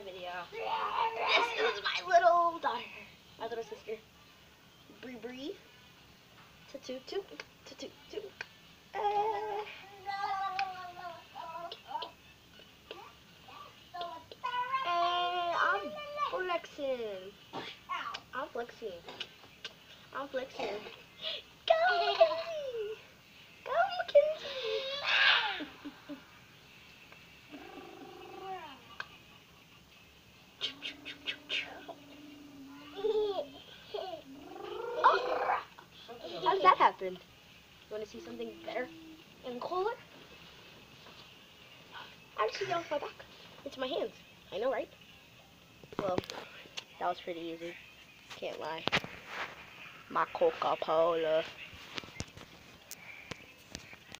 video. This is my little daughter, my little sister, Bree Bree. Toot toot toot toot toot. I'm flexing. I'm flexing. I'm flexing. Go, Mackenzie! Go, Mackenzie! Oh. How did that happen? You want to see something better and cooler? Actually, that was my back. It's my hands. I know, right? Well, that was pretty easy. Can't lie. My Coca-Cola.